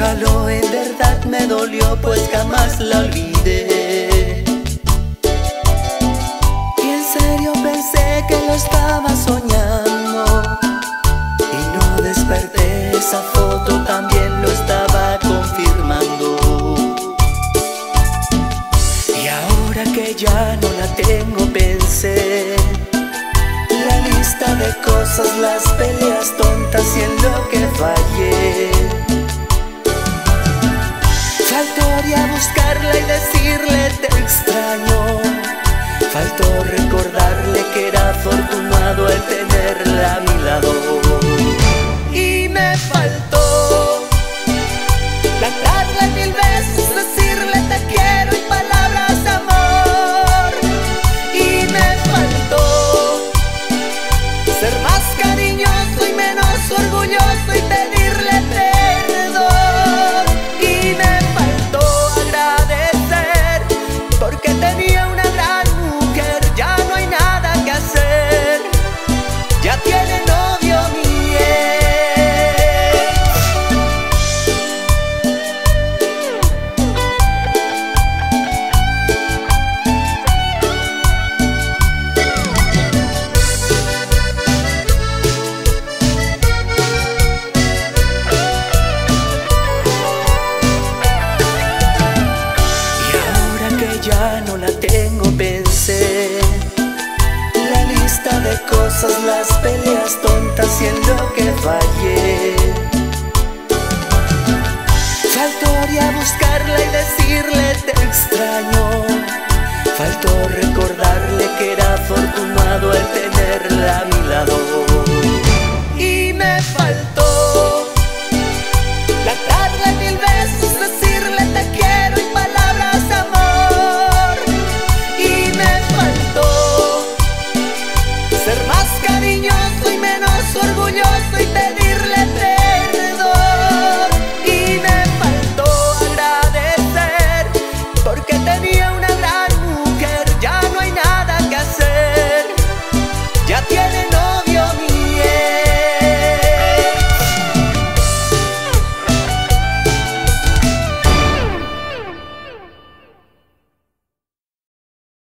caló, en verdad me dolió, pues jamás la olvidé. Y en serio pensé que lo estaba soñando, y no desperté, esa foto también lo estaba confirmando. Y ahora que ya no la tengo, pensé la lista de cosas, las peleas tontas y en lo que fallé. Faltaría buscarla y decirle te extraño. Faltó recordarle que era afortunado el tenerla a mi lado. Y me faltó cantarle 1000 veces, decirle te quiero y palabras de amor. Y me faltó ser más cariñoso y menos orgulloso y pedirle perdón. Y me faltó agradecer porque tenía una gran mujer. Ya no hay nada que hacer, ya tiene novio mi ex. Y ahora que ya no la tengo, pensé la lista de cosas, las peleas tontas y en lo que fallé. Faltaría buscarla y decirle te extraño. Faltó recordarle que era afortunado el tenerla a mi lado.